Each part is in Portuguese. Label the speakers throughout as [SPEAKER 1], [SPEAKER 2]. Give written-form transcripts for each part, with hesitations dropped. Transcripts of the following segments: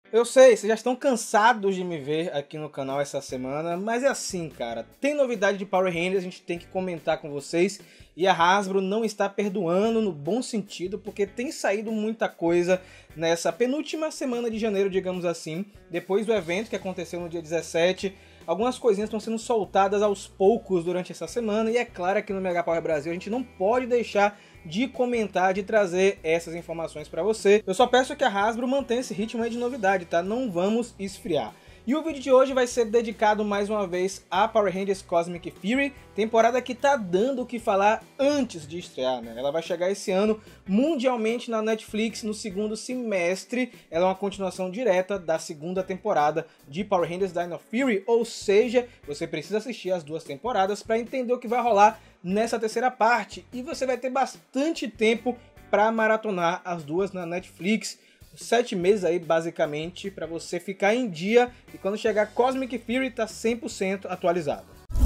[SPEAKER 1] Eu sei, vocês já estão cansados de me ver aqui no canal essa semana, mas é assim, cara, tem novidade de Power Rangers, a gente tem que comentar com vocês, e a Hasbro não está perdoando no bom sentido, porque tem saído muita coisa nessa penúltima semana de janeiro, digamos assim, depois do evento que aconteceu no dia 17, algumas coisinhas estão sendo soltadas aos poucos durante essa semana, e é claro que no Mega Power Brasil a gente não pode deixar de comentar, de trazer essas informações para você. Eu só peço que a Hasbro mantenha esse ritmo aí de novidade, tá? Não vamos esfriar. E o vídeo de hoje vai ser dedicado mais uma vez a Power Rangers Cosmic Fury, temporada que tá dando o que falar antes de estrear, né? Ela vai chegar esse ano mundialmente na Netflix no segundo semestre. Ela é uma continuação direta da segunda temporada de Power Rangers Dino Fury, ou seja, você precisa assistir as duas temporadas para entender o que vai rolar nessa terceira parte. E você vai ter bastante tempo para maratonar as duas na Netflix. 7 meses aí, basicamente, para você ficar em dia e quando chegar Cosmic Fury tá 100% atualizado.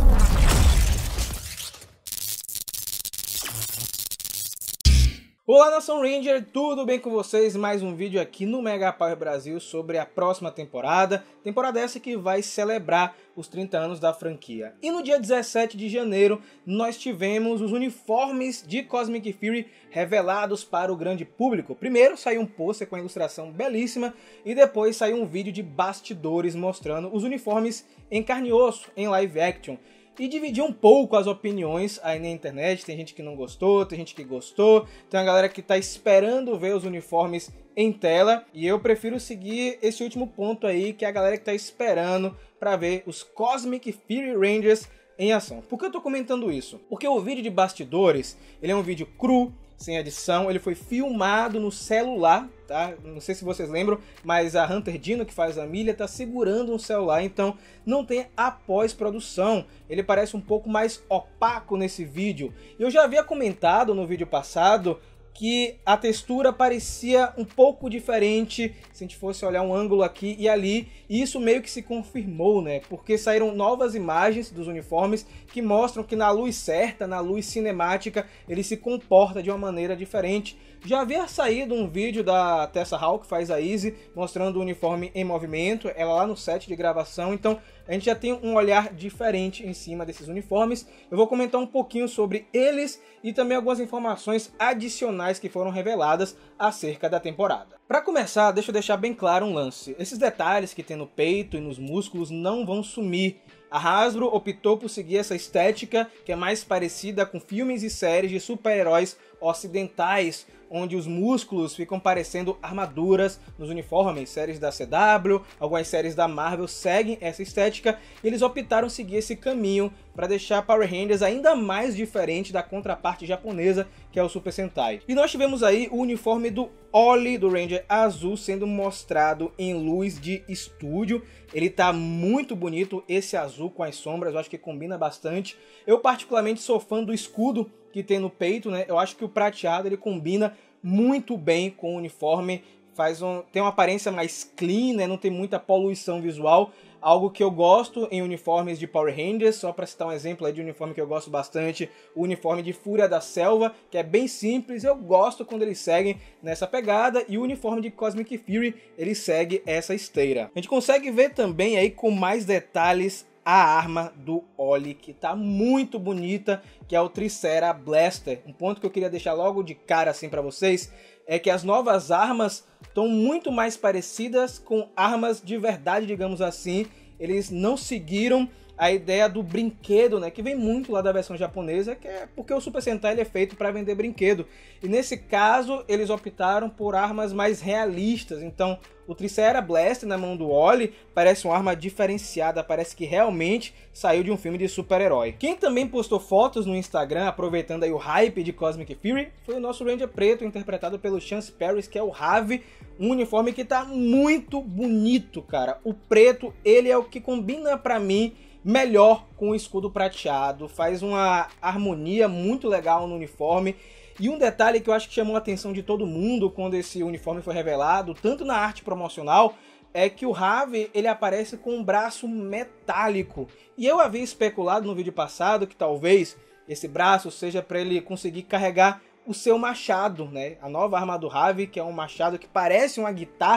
[SPEAKER 1] Olá, Nação Ranger, tudo bem com vocês? Mais um vídeo aqui no Mega Power Brasil sobre a próxima temporada. Temporada essa que vai celebrar os 30 anos da franquia. E no dia 17 de janeiro, nós tivemos os uniformes de Cosmic Fury revelados para o grande público. Primeiro saiu um pôster com a ilustração belíssima e depois saiu um vídeo de bastidores mostrando os uniformes em carne e osso, em live action. E dividir um pouco as opiniões aí na internet, tem gente que não gostou, tem gente que gostou, tem uma galera que tá esperando ver os uniformes em tela, e eu prefiro seguir esse último ponto aí, que é a galera que tá esperando para ver os Cosmic Fury Rangers em ação. Por que eu tô comentando isso? Porque o vídeo de bastidores, ele é um vídeo cru, sem edição, ele foi filmado no celular, tá? Não sei se vocês lembram, mas a Hunter Dino, que faz a Milha, tá segurando um celular, então não tem a pós-produção. Ele parece um pouco mais opaco nesse vídeo. Eu já havia comentado no vídeo passado que a textura parecia um pouco diferente se a gente fosse olhar um ângulo aqui e ali, e isso meio que se confirmou, né? Porque saíram novas imagens dos uniformes que mostram que na luz certa, na luz cinemática, ele se comporta de uma maneira diferente. Já havia saído um vídeo da Tessa Hall, que faz a Izzy, mostrando o uniforme em movimento, ela lá no set de gravação, então a gente já tem um olhar diferente em cima desses uniformes. Eu vou comentar um pouquinho sobre eles e também algumas informações adicionais que foram reveladas acerca da temporada. Para começar, deixa eu deixar bem claro um lance. Esses detalhes que tem no peito e nos músculos não vão sumir. A Hasbro optou por seguir essa estética que é mais parecida com filmes e séries de super-heróis ocidentais, onde os músculos ficam parecendo armaduras nos uniformes. Séries da CW, algumas séries da Marvel seguem essa estética e eles optaram seguir esse caminho para deixar Power Rangers ainda mais diferente da contraparte japonesa, que é o Super Sentai. E nós tivemos aí o uniforme do Oli, do Ranger azul, sendo mostrado em luz de estúdio. Ele tá muito bonito, esse azul com as sombras, eu acho que combina bastante. Eu particularmente sou fã do escudo que tem no peito, né? Eu acho que o prateado ele combina muito bem com o uniforme, tem uma aparência mais clean, né? Não tem muita poluição visual, algo que eu gosto em uniformes de Power Rangers. Só para citar um exemplo aí de uniforme que eu gosto bastante, o uniforme de Fúria da Selva, que é bem simples, eu gosto quando eles seguem nessa pegada, e o uniforme de Cosmic Fury, ele segue essa esteira. A gente consegue ver também aí com mais detalhes a arma do Oli, que tá muito bonita, que é o Tricera Blaster. Um ponto que eu queria deixar logo de cara assim para vocês é que as novas armas estão muito mais parecidas com armas de verdade, digamos assim. Eles não seguiram a ideia do brinquedo, né, que vem muito lá da versão japonesa, que é porque o Super Sentai ele é feito para vender brinquedo. E nesse caso, eles optaram por armas mais realistas. Então, o Tricera Blast na mão do Oli parece uma arma diferenciada, parece que realmente saiu de um filme de super-herói. Quem também postou fotos no Instagram, aproveitando aí o hype de Cosmic Fury, foi o nosso Ranger preto, interpretado pelo Chance Paris, que é o Ravi, um uniforme que tá muito bonito, cara. O preto, ele é o que combina pra mim melhor com o escudo prateado, faz uma harmonia muito legal no uniforme. E um detalhe que eu acho que chamou a atenção de todo mundo quando esse uniforme foi revelado, tanto na arte promocional, é que o Ravi ele aparece com um braço metálico. E eu havia especulado no vídeo passado que talvez esse braço seja para ele conseguir carregar o seu machado, né? A nova arma do Ravi, que é um machado que parece uma guitarra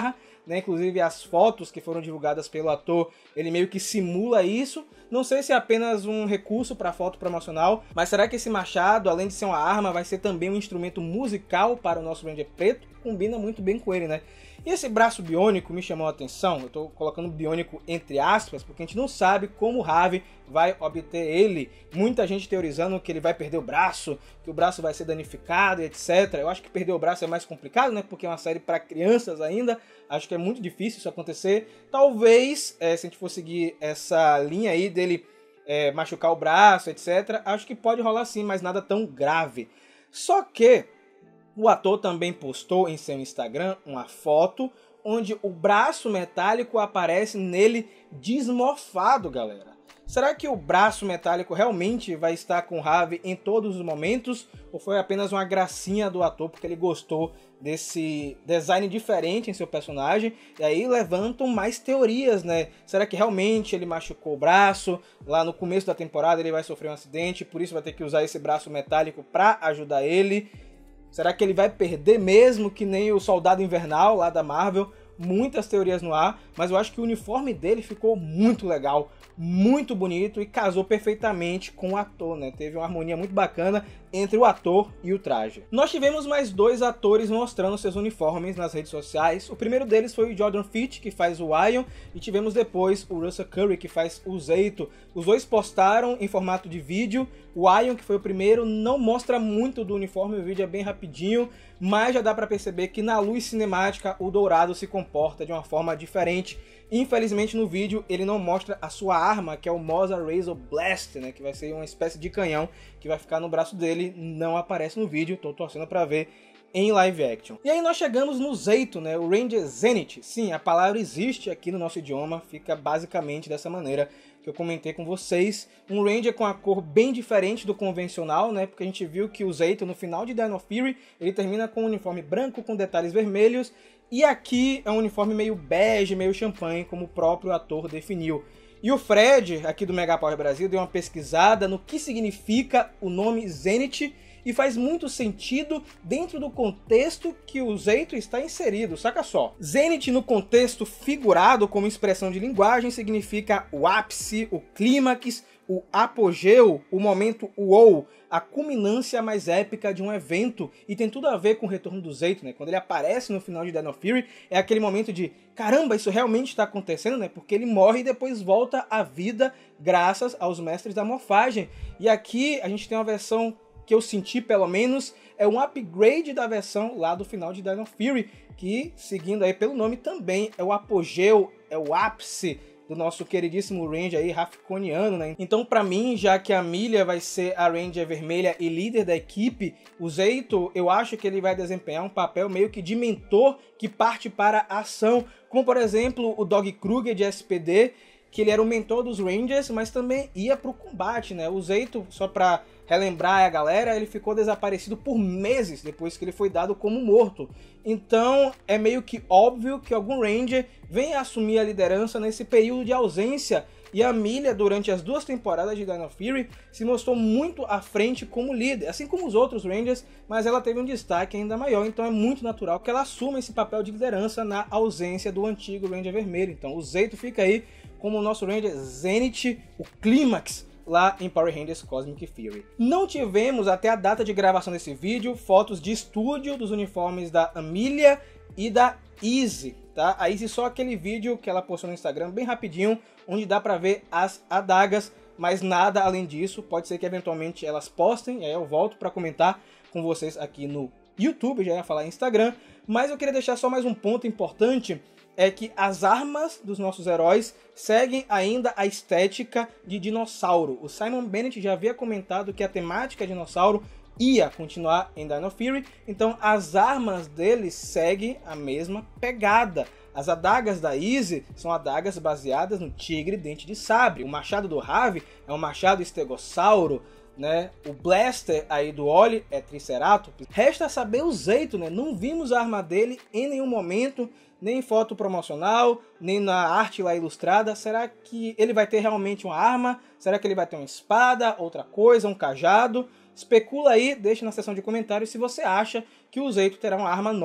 [SPEAKER 1] né? Inclusive as fotos que foram divulgadas pelo ator, ele meio que simula isso. Não sei se é apenas um recurso para foto promocional, mas será que esse machado, além de ser uma arma, vai ser também um instrumento musical para o nosso Ranger preto? Combina muito bem com ele, né? E esse braço biônico me chamou a atenção, eu tô colocando biônico entre aspas, porque a gente não sabe como o Ravi vai obter ele. Muita gente teorizando que ele vai perder o braço, que o braço vai ser danificado e etc. Eu acho que perder o braço é mais complicado, né? Porque é uma série para crianças ainda, acho que é muito difícil isso acontecer. Talvez, se a gente for seguir essa linha aí dele machucar o braço, etc., acho que pode rolar sim, mas nada tão grave. Só que o ator também postou em seu Instagram uma foto onde o braço metálico aparece nele desmorfado, galera. Será que o braço metálico realmente vai estar com o Ravi em todos os momentos? Ou foi apenas uma gracinha do ator porque ele gostou desse design diferente em seu personagem? E aí levantam mais teorias, né? Será que realmente ele machucou o braço? Lá no começo da temporada ele vai sofrer um acidente, por isso vai ter que usar esse braço metálico para ajudar ele? Será que ele vai perder mesmo, que nem o Soldado Invernal lá da Marvel? Muitas teorias no ar, mas eu acho que o uniforme dele ficou muito legal, muito bonito e casou perfeitamente com o ator, né? Teve uma harmonia muito bacana entre o ator e o traje. Nós tivemos mais 2 atores mostrando seus uniformes nas redes sociais. O primeiro deles foi o Jordan Fitch, que faz o Ion, e tivemos depois o Russell Curry, que faz o Zeito. Os dois postaram em formato de vídeo. O Ion, que foi o primeiro, não mostra muito do uniforme, o vídeo é bem rapidinho, mas já dá pra perceber que na luz cinemática o Dourado se comporta de uma forma diferente. Infelizmente no vídeo ele não mostra a sua arma, que é o Moza Razor Blast, né, que vai ser uma espécie de canhão que vai ficar no braço dele, não aparece no vídeo, tô torcendo pra ver em live action. E aí nós chegamos no Zeito, né, o Ranger Zenith. Sim, a palavra existe aqui no nosso idioma, fica basicamente dessa maneira que eu comentei com vocês. Um Ranger com a cor bem diferente do convencional, né, porque a gente viu que o Zeito no final de Dino Fury, ele termina com um uniforme branco com detalhes vermelhos, e aqui é um uniforme meio bege, meio champanhe, como o próprio ator definiu. E o Fred, aqui do Mega Power Brasil, deu uma pesquisada no que significa o nome Zenith, e faz muito sentido dentro do contexto que o Zeito está inserido, saca só. Zenith no contexto figurado como expressão de linguagem significa o ápice, o clímax, o apogeu, o momento wow, a culminância mais épica de um evento, e tem tudo a ver com o retorno do Zeito, né? Quando ele aparece no final de Dino Fury, é aquele momento de caramba, isso realmente está acontecendo, né? Porque ele morre e depois volta à vida graças aos mestres da morfagem. E aqui a gente tem uma versão que eu senti, pelo menos, é um upgrade da versão lá do final de Dino Fury, que, seguindo aí pelo nome, também é o apogeu, é o ápice do nosso queridíssimo Ranger aí, Rafkoniano, né? Então, pra mim, já que a Amelia vai ser a Ranger vermelha e líder da equipe, o Zeito, eu acho que ele vai desempenhar um papel meio que de mentor que parte para a ação, como, por exemplo, o Dog Kruger de SPD, que ele era o mentor dos Rangers, mas também ia pro combate, né? O Zeito, só pra relembrar a galera, ele ficou desaparecido por meses depois que ele foi dado como morto. Então é meio que óbvio que algum Ranger venha assumir a liderança nesse período de ausência, e a Amelia, durante as 2 temporadas de Dino Fury, se mostrou muito à frente como líder, assim como os outros Rangers, mas ela teve um destaque ainda maior, então é muito natural que ela assuma esse papel de liderança na ausência do antigo Ranger vermelho. Então o Zeito fica aí como o nosso Ranger Zenith, o clímax, lá em Power Rangers Cosmic Fury. Não tivemos, até a data de gravação desse vídeo, fotos de estúdio dos uniformes da Amelia e da Izzy, tá? A Izzy só aquele vídeo que ela postou no Instagram, bem rapidinho, onde dá pra ver as adagas, mas nada além disso. Pode ser que eventualmente elas postem, e aí eu volto pra comentar com vocês aqui no YouTube, já ia falar em Instagram, mas eu queria deixar só mais um ponto importante, é que as armas dos nossos heróis seguem ainda a estética de dinossauro. O Simon Bennett já havia comentado que a temática dinossauro ia continuar em Dino Fury, então as armas deles seguem a mesma pegada. As adagas da Izzy são adagas baseadas no tigre dente de sabre. O machado do Ravi é um machado estegossauro, né? O blaster aí do Oli é Triceratops. Resta saber o Zeito, né? Não vimos a arma dele em nenhum momento, nem em foto promocional, nem na arte lá ilustrada. Será que ele vai ter realmente uma arma? Será que ele vai ter uma espada, outra coisa, um cajado? Especula aí, deixa na seção de comentários se você acha que o Zeito terá uma arma nova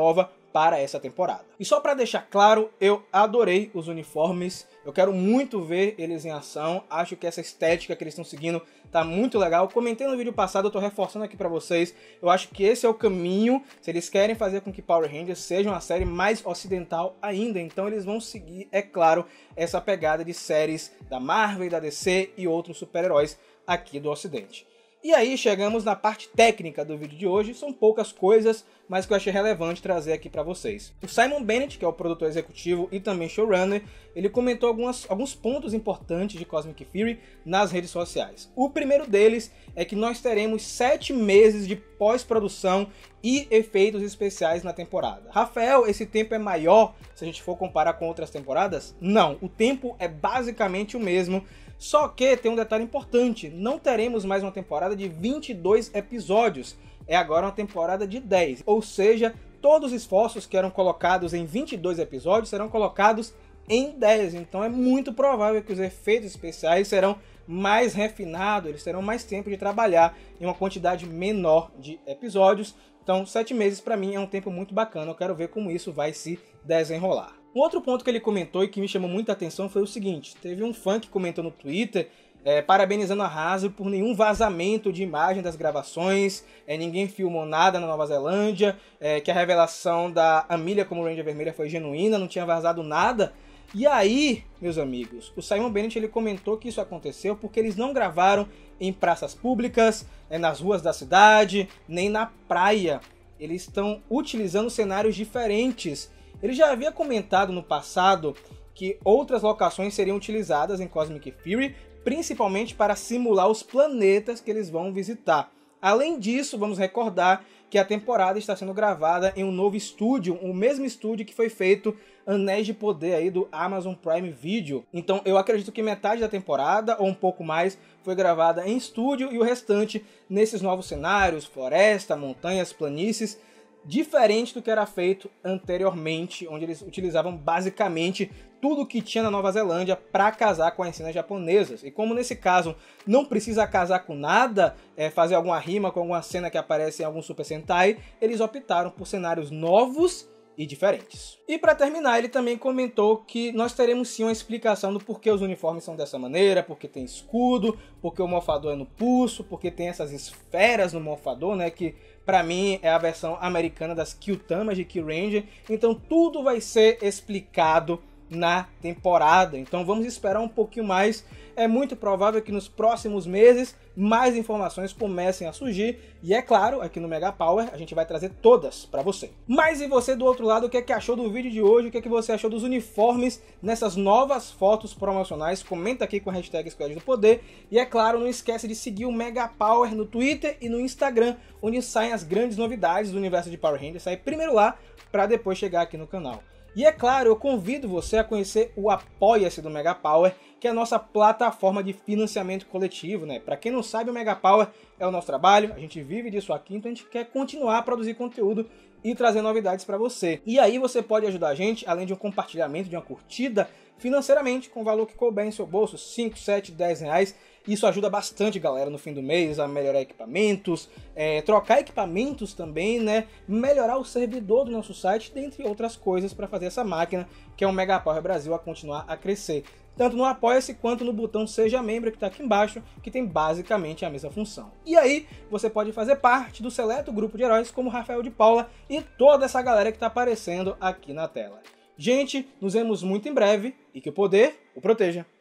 [SPEAKER 1] para essa temporada. E só para deixar claro, eu adorei os uniformes, eu quero muito ver eles em ação, acho que essa estética que eles estão seguindo tá muito legal. Comentei no vídeo passado, eu tô reforçando aqui para vocês, eu acho que esse é o caminho, se eles querem fazer com que Power Rangers seja uma série mais ocidental ainda, então eles vão seguir, é claro, essa pegada de séries da Marvel e da DC e outros super-heróis aqui do Ocidente. E aí chegamos na parte técnica do vídeo de hoje, são poucas coisas, mas que eu achei relevante trazer aqui para vocês. O Simon Bennett, que é o produtor executivo e também showrunner, ele comentou alguns pontos importantes de Cosmic Fury nas redes sociais. O primeiro deles é que nós teremos 7 meses de pós-produção e efeitos especiais na temporada. Rafael, esse tempo é maior se a gente for comparar com outras temporadas? Não, o tempo é basicamente o mesmo. Só que tem um detalhe importante, não teremos mais uma temporada de 22 episódios, é agora uma temporada de 10, ou seja, todos os esforços que eram colocados em 22 episódios serão colocados em 10, então é muito provável que os efeitos especiais serão mais refinados, eles terão mais tempo de trabalhar em uma quantidade menor de episódios, então 7 meses para mim é um tempo muito bacana, eu quero ver como isso vai se desenrolar. Um outro ponto que ele comentou e que me chamou muita atenção foi o seguinte, teve um fã que comentou no Twitter parabenizando a Hasbro por nenhum vazamento de imagem das gravações, ninguém filmou nada na Nova Zelândia, que a revelação da Amelia como Ranger Vermelha foi genuína, não tinha vazado nada. E aí, meus amigos, o Simon Bennett ele comentou que isso aconteceu porque eles não gravaram em praças públicas, nas ruas da cidade, nem na praia. Eles estão utilizando cenários diferentes. Ele já havia comentado no passado que outras locações seriam utilizadas em Cosmic Fury, principalmente para simular os planetas que eles vão visitar. Além disso, vamos recordar que a temporada está sendo gravada em um novo estúdio, o mesmo estúdio que foi feito Anéis de Poder aí do Amazon Prime Video. Então eu acredito que metade da temporada, ou um pouco mais, foi gravada em estúdio e o restante nesses novos cenários, floresta, montanhas, planícies, diferente do que era feito anteriormente, onde eles utilizavam basicamente tudo que tinha na Nova Zelândia para casar com as cenas japonesas. E como nesse caso não precisa casar com nada, fazer alguma rima com alguma cena que aparece em algum Super Sentai, eles optaram por cenários novos e diferentes. E para terminar, ele também comentou que nós teremos sim uma explicação do porquê os uniformes são dessa maneira, porque tem escudo, porque o morfador é no pulso, porque tem essas esferas no morfador, né, que para mim é a versão americana das Kyutamas de Kyuranger. Então tudo vai ser explicado na temporada, então vamos esperar um pouquinho mais. É muito provável que nos próximos meses mais informações comecem a surgir e é claro, aqui no Mega Power a gente vai trazer todas para você. Mas e você do outro lado, o que é que achou do vídeo de hoje? O que é que você achou dos uniformes nessas novas fotos promocionais? Comenta aqui com a hashtag Squad do Poder e é claro, não esquece de seguir o Mega Power no Twitter e no Instagram, onde saem as grandes novidades do universo de Power Rangers. Sai primeiro lá para depois chegar aqui no canal. E é claro, eu convido você a conhecer o Apoia-se do Mega Power, que é a nossa plataforma de financiamento coletivo, né? Para quem não sabe, o Mega Power é o nosso trabalho, a gente vive disso aqui, então a gente quer continuar a produzir conteúdo e trazer novidades para você. E aí você pode ajudar a gente, além de um compartilhamento, de uma curtida, financeiramente, com o valor que couber em seu bolso, 5, 7, 10 reais. Isso ajuda bastante, galera, no fim do mês, a melhorar equipamentos, trocar equipamentos também, né? Melhorar o servidor do nosso site, dentre outras coisas, para fazer essa máquina, que é o Mega Power Brasil, a continuar a crescer. Tanto no Apoia-se quanto no botão Seja Membro, que está aqui embaixo, que tem basicamente a mesma função. E aí, você pode fazer parte do seleto grupo de heróis, como Rafael de Paula e toda essa galera que está aparecendo aqui na tela. Gente, nos vemos muito em breve e que o poder o proteja.